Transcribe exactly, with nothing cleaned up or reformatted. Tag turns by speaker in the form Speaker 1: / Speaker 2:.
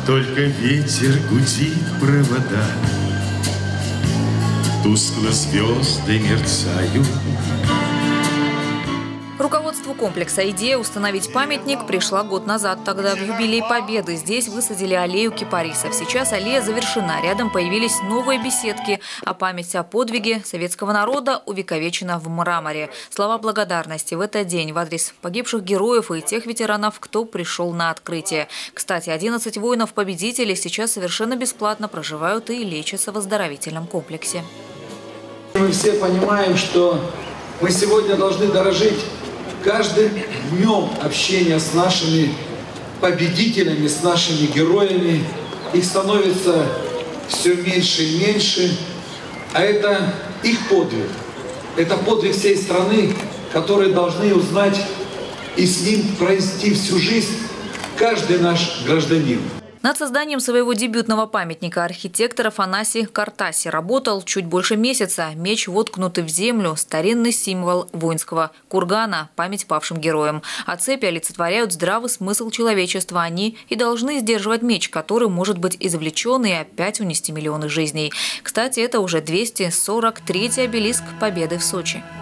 Speaker 1: Только ветер гудит провода, тускло звезды мерцают.
Speaker 2: Руководству комплекса идея установить памятник пришла год назад. Тогда в юбилей Победы здесь высадили аллею кипарисов. Сейчас аллея завершена. Рядом появились новые беседки. А память о подвиге советского народа увековечена в мраморе. Слова благодарности в этот день в адрес погибших героев и тех ветеранов, кто пришел на открытие. Кстати, одиннадцать воинов-победителей сейчас совершенно бесплатно проживают и лечатся в оздоровительном комплексе.
Speaker 3: Мы все понимаем, что мы сегодня должны дорожить каждым днем общения с нашими победителями, с нашими героями. Их становится все меньше и меньше. А это их подвиг. Это подвиг всей страны, который должны узнать и с ним провести всю жизнь каждый наш гражданин.
Speaker 2: Над созданием своего дебютного памятника архитектор Афанасий Картаси работал чуть больше месяца. Меч, воткнутый в землю, старинный символ воинского кургана, память павшим героям. А цепи олицетворяют здравый смысл человечества. Они и должны сдерживать меч, который может быть извлечен и опять унести миллионы жизней. Кстати, это уже двести сорок третий обелиск Победы в Сочи.